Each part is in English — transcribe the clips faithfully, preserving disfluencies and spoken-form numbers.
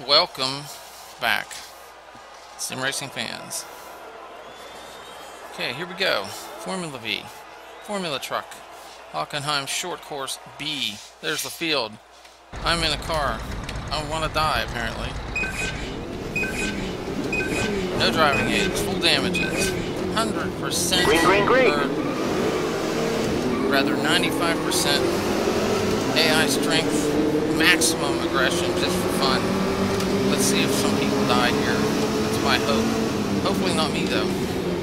Welcome back, sim racing fans. Okay, here we go. Formula V, Formula Truck, Hockenheim Short Course B. There's the field. I'm in a car. I want to die, apparently. No driving aids, full damages, one hundred percent. Green, green, green. Or rather, ninety-five percent A I strength, maximum aggression, just for fun. Let's see if some people die here. That's my hope. Hopefully not me, though.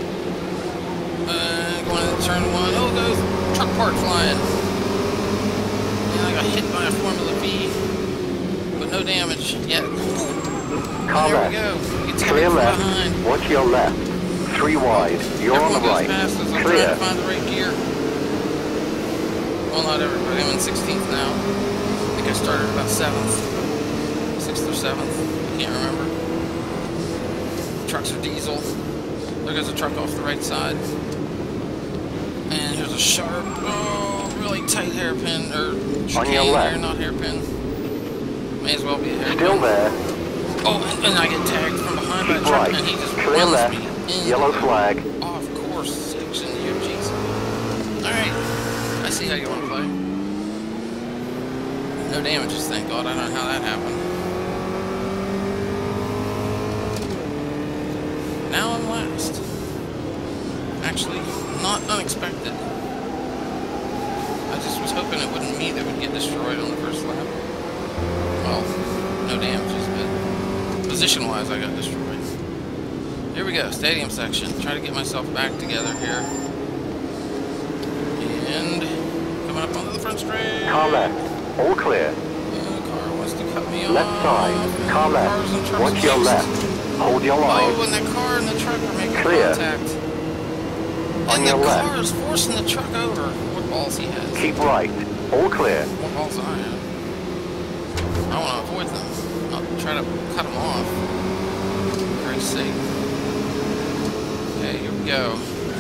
Uh, going into turn one. Oh, those truck part flying. And I got hit by a Formula V, but no damage yet. Car There left. we go. It's Clear left. behind. Watch your left. Three wide. You're Everyone on the goes right. past us. I'm Clear. trying to find the right gear. Well, not everybody. I'm in sixteenth now. I think I started about seventh. sixth or seventh. I can't remember. Trucks are diesel. There goes a truck off the right side. And here's a sharp, oh, really tight hairpin, or chicane your left. here, not hairpin. May as well be a hairpin. Still there. Oh, and, and I get tagged from behind by a Keep truck, right. and he just Clear runs left. me into Yellow the flag. off course section here, jeez. Alright, I see how you want to play. No damages, thank God. I don't know how that happened. Now I'm last. Actually, not unexpected. I just was hoping it wasn't me that would get destroyed on the first lap. Well, no damages, but position-wise I got destroyed. Here we go, stadium section. Try to get myself back together here. And coming up onto the front straight. Car left. All clear. The car wants to cut me off. Left side. Car Cars and left. trucks Watch your mixed. left. Hold your line. Oh, and that car and the truck are making Clear. contact. On And your the left. car is forcing the truck over. What balls he has. Keep right. All clear. What balls I have. I want to avoid them. I'll try to cut them off. For Christ's sake. Okay, here we go.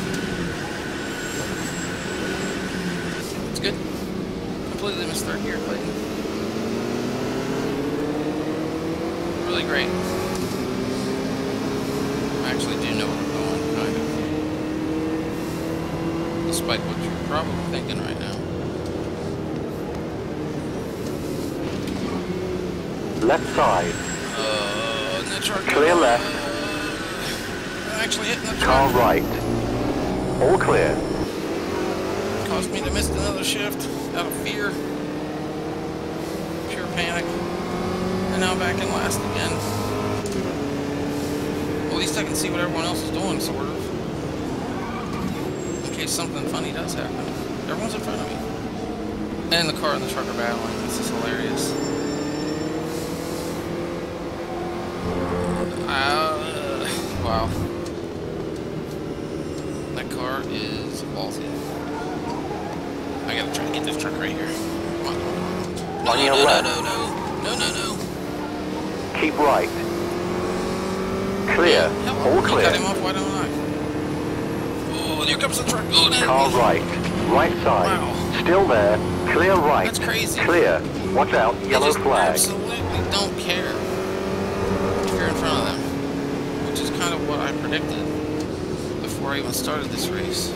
It's good. Completely missed third gear, Clayton. Really great. I actually do know where I'm going, kind of. Despite what you're probably thinking right now. Left side. Uh, and the truck. Clear left. Uh, I'm actually hitting the truck. Car right. All clear. Caused me to miss another shift out of fear. Pure panic. And now I'm back in last again. Well, at least I can see what everyone else is doing, sort of. In case something funny does happen. Everyone's in front of me. And the car and the truck are battling. This is hilarious. Uh, wow. That car is ballsy. I gotta try to get this truck right here. Come on, come on. No, On no, your no, left. no, no, no, no, no. Keep right. Clear. Hell, All you clear. cut him off, why don't I? Oh, here comes the truck. Oh, there Car it is. right. Right side. Wow. Still there. Clear right. That's crazy. Clear. Watch out. They Yellow just flag. absolutely don't care if you're in front of them, which is kind of what I predicted before I even started this race.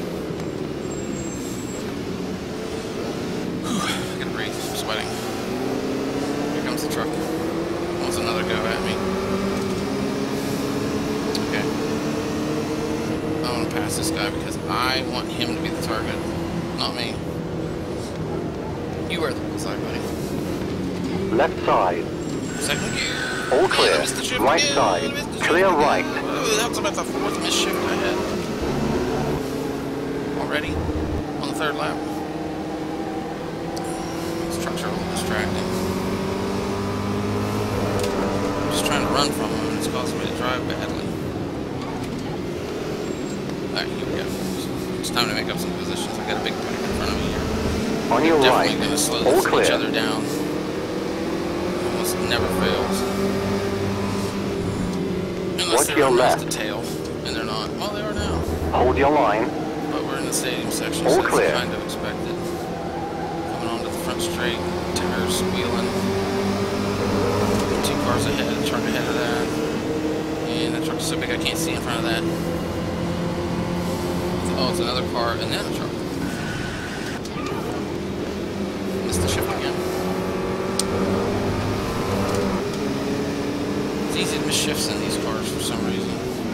Whew, I gotta breathe. I'm sweating. Here comes the truck. Wants another go at me. Okay. I want to pass this guy because I want him to be the target, not me. You are the bullseye, buddy. Left side. Second gear. All Man, clear. I missed the shift Right again. side. I missed the shift Clear again. right. Ooh, that was about the fourth missed shift I had. Already? On the third lap. These trucks are a little distracting. I'm just trying to run from them and it's causing me to drive badly. Alright, here we go. It's time to make up some positions. I got a big pack in front of me here. On your Definitely right. going to slow All each clear. other down. Almost never fails. Unless Watch they're your in left. the tail, and they're not. Well, they are now. Hold your line. But we're in the stadium section, All so clear. it's kind of expected. Coming onto the front straight, tires squealing. Two cars ahead, truck ahead of that. And that truck is so big I can't see in front of that. Oh, it's another car and then a truck. Missed the shift again. It's easy to miss shifts in these cars for some reason.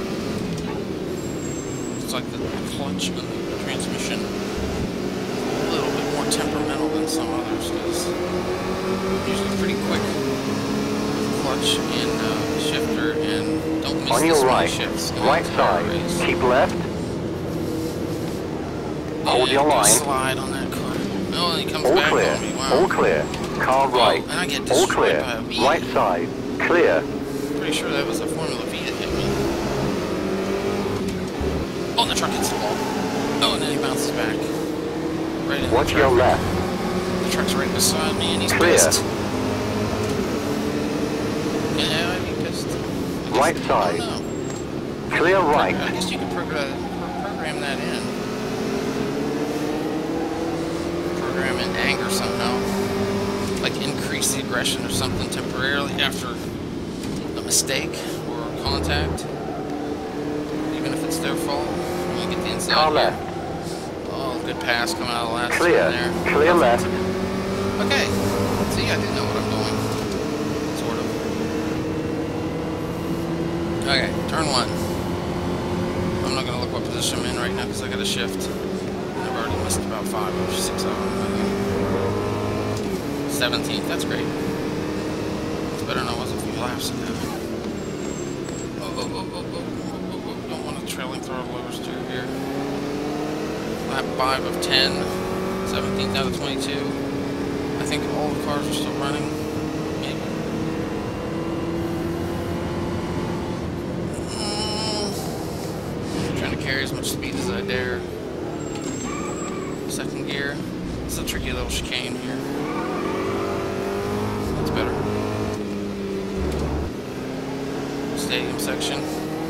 It's like the clutch and the transmission. A little bit more temperamental than some others, because usually pretty quick clutch and uh, shifter, and don't miss On this your many right, shifts. right side, Race. keep left. Hold Yeah, your go line. slide on that car. Oh, and he comes All back clear, on me. Wow. all clear. Car Oh, right, and I get all destroyed clear. by a Vees. Right side, clear. Pretty sure that was a Formula V that hit me. Oh, and the truck hits the wall. Oh, and then he bounces back. Right in Watch the your traffic. left. The truck's right beside me, and he's Clear. pissed. Yeah, I'd be pissed. I guess- Right I side. don't know. Clear right. I guess you could program, program that in. Program in anger somehow. Like increase the aggression or something temporarily after a mistake or contact. Even if it's their fault. I'm gonna get the inside Car here. left. Oh, good pass coming out of the last Clear. turn there. Clear left. Okay. See, I do know what I'm doing. Sort of. Okay, turn one. I'm not gonna look what position I'm in right now because I got a shift. I've already missed about five or six of them. seventeenth, that's great. It's better than I was a few laps ago. Oh, oh, oh, oh, oh, oh, oh, oh. Don't want a trailing throttle oversteer here. Lap five of ten. seventeenth out of twenty-two. I think all the cars are still running. Maybe. Mm. Trying to carry as much speed as I dare. Second gear. It's a tricky little chicane here. That's better. Stadium section.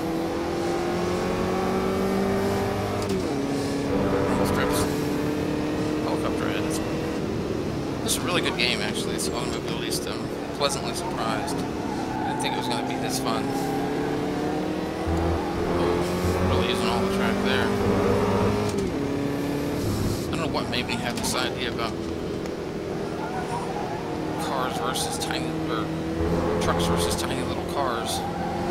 Strips. Helicopter head. That's cool. This is a really good game, actually. It's Automobilista. I'm pleasantly surprised. I didn't think it was going to be this fun. Oh, really using all the track there. I don't know what made me have this idea about cars versus tiny, or trucks versus tiny little cars.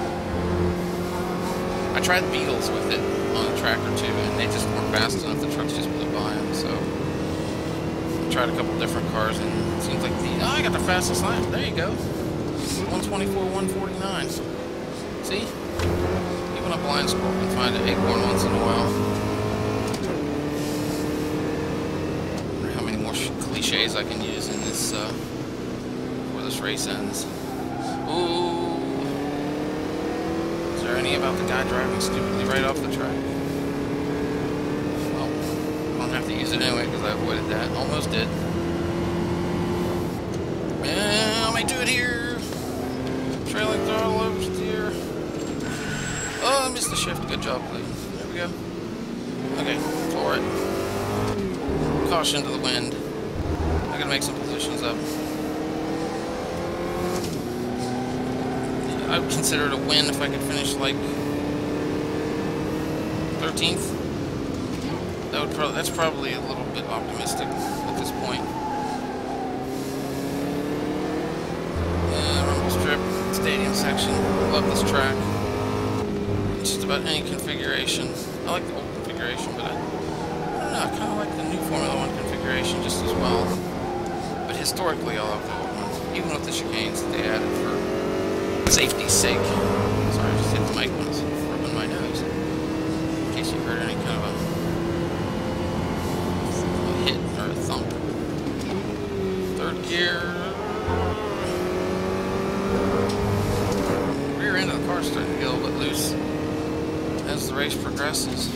I tried the Beetles with it on a track or two, and they just weren't fast enough. The trucks just blew by them, so I tried a couple different cars, and it seems like the, oh, I got the fastest lap. There you go. one twenty-four, one forty-nine. See? Even a blind squirrel can find an acorn once in a while. I wonder how many more cliches I can use in this, uh, before this race ends. Ooh. Is there any about the guy driving stupidly right off the track? Well, I don't have to use it anyway because I avoided that. Almost did. And I might do it here. Trailing throttle oversteer. Oh, I missed the shift. Good job, Lee. There we go. Okay, floor it. Caution to the wind. I gotta make some positions up. I would consider it a win if I could finish like thirteenth. That would probably that's probably a little bit optimistic at this point. Uh, rumble strip, stadium section. Love this track. Just about any configuration. I like the old configuration, but I, I don't know. I kind of like the new Formula One configuration just as well. But historically, I love the old one, even with the chicanes that they added for safety's sake. Sorry, I just hit the mic when I was rubbing my nose. In case you heard any kind of a, a hit or a thump. Third gear. Rear end of the car starting to get a little bit loose as the race progresses.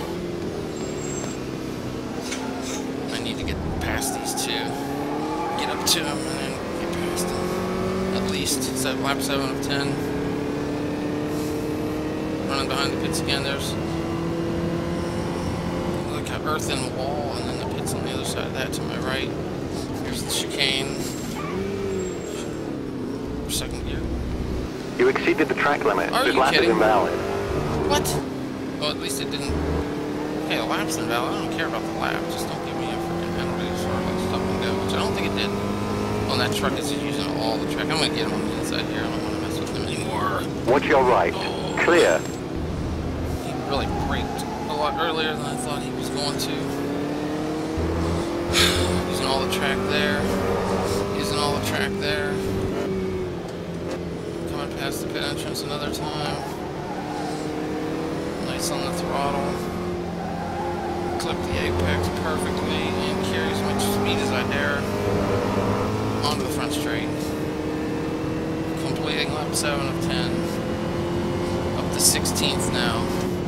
I need to get past these two. Get up to them and then get past them. At least. It's at lap seven of ten. Running behind the pits again. There's like an earthen wall, and then the pits on the other side of that to my right. Here's the chicane. Second gear. You exceeded the track limit. Are This you lap kidding? is invalid. What? Well, at least it didn't... Okay, the lap's invalid. I don't care about the lap. Just don't give me a freaking penalty as far as like stop and go, which I don't think it did. Well, that truck is using all the track. I'm going to get him on the inside here. I don't want to mess with him anymore. Watch your right. Oh. Clear. He really braked a lot earlier than I thought he was going to. Using all the track there. Using all the track there. Coming past the pit entrance another time. Nice on the throttle. Clip the apex perfectly and carry as much speed as I dare onto the front straight. Completing lap seven of ten. Up to sixteenth now.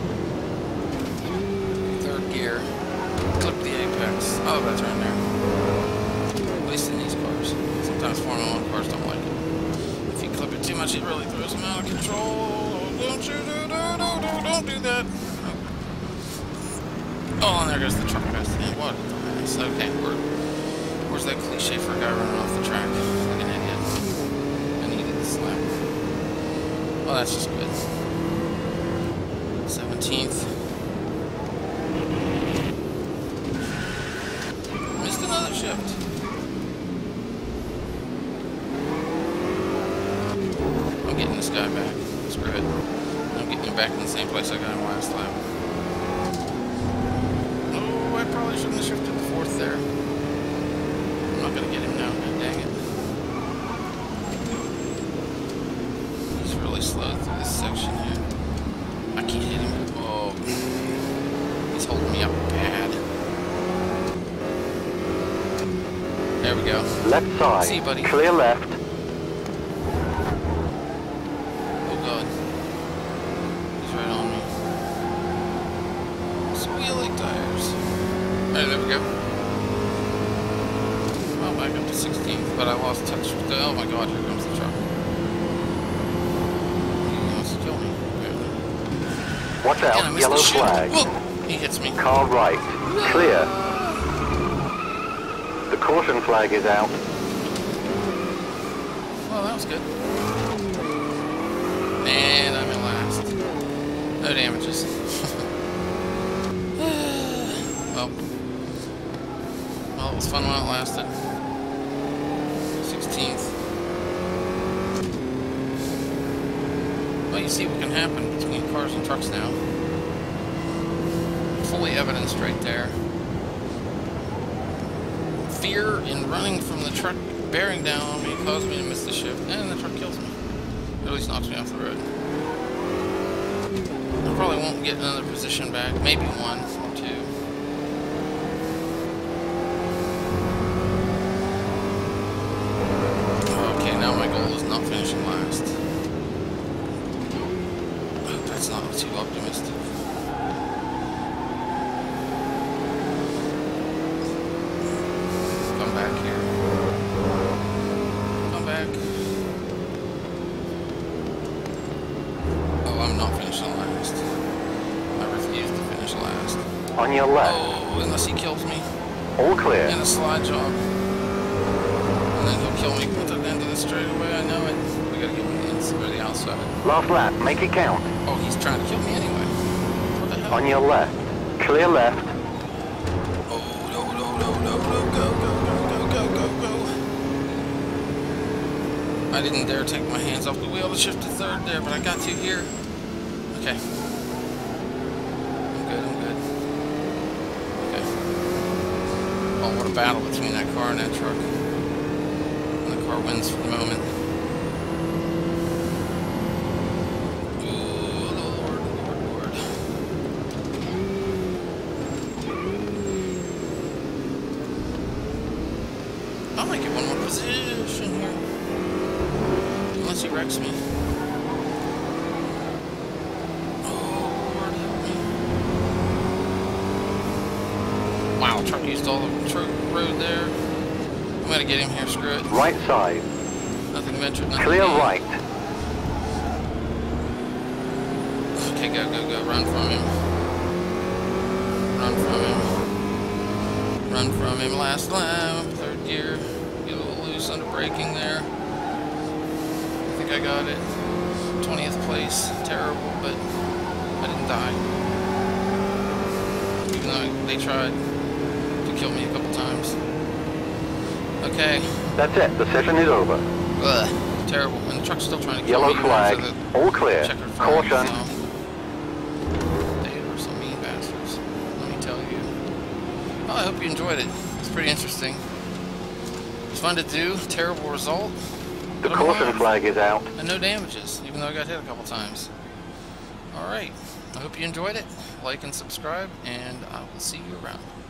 Third gear. Clip the apex. Oh, that's right there. At least in these cars. Sometimes Formula One cars don't like it. If you clip it too much, it really throws them out of control. Don't you do, do, do, do, don't do that. Oh, and there goes the truck past the end. What a dumbass. Okay, where, where's that cliche for a guy running off the track? Like an idiot. I needed the slap. Well, that's just good. seventeenth. Missed another shift. I'm getting this guy back. Screw it. I'm getting him back in the same place I got him last lap. Oh, I probably shouldn't have shifted the fourth there. I'm not going to get him now. God dang it. He's really slow through this section here. I can't hit him. Oh. He's holding me up bad. There we go. Left side. See you, buddy. Clear left. Oh, God. He's right on me. Squealing tires. Alright, there we go. Well, back up to sixteenth, but I lost touch with the... Oh, my God, here comes the truck. He wants to kill me, apparently. Watch Again, I out. missed Yellow the shift. flag. Whoa! He hits me. Car right. Clear. The caution flag is out. Well, that was good. And I'm in last. No damages. well, well, it was fun while it lasted. sixteenth. Well, you see what can happen between cars and trucks now. Fully evidenced right there. Fear in running from the truck bearing down on me caused me to miss the shift, and the truck kills me. Or at least knocks me off the road. I probably won't get another position back, maybe one or two. Okay, now my goal is not finishing last. I hope that's not too optimistic. Back here. Come back. Oh, I'm not finishing last. I refuse to finish last. On your left. Oh, unless he kills me. All clear. In a slide job. And then he'll kill me at the end of the straightaway. I know it. We gotta get him the inside or the outside. Last lap. Make it count. Oh, he's trying to kill me anyway. What the hell? On your left. Clear left. Oh, no, no, no, no, no, go, go, go. I didn't dare take my hands off the wheel to shift to third there, but I got to here. Okay. I'm good, I'm good. Okay. Oh, what a battle between that car and that truck. And the car wins for the moment. Ooh, Lord, Lord, Lord. I might get one more position here. Unless he wrecks me. Oh, Lord, help me. Wow, truck used all the truck road there. I'm gonna get him here, screw it. Right side. Nothing ventured, nothing Clear gained. right. Okay, go, go, go. Run from him. Run from him. Run from him. Last lap. Third gear. Get a little loose under braking there. I think I got it. twentieth place. Terrible, but I didn't die. Even though they tried to kill me a couple times. Okay. That's it. The session is over. Ugh, terrible. And the truck's still trying to kill Yellow me. flag. So the All clear. checkered flag, Caution. so. They were some mean bastards. Let me tell you. Well, I hope you enjoyed it. It's pretty interesting. It's fun to do. Terrible result. The caution flag is out. And no damages, even though I got hit a couple times. Alright. I hope you enjoyed it. Like and subscribe, and I will see you around.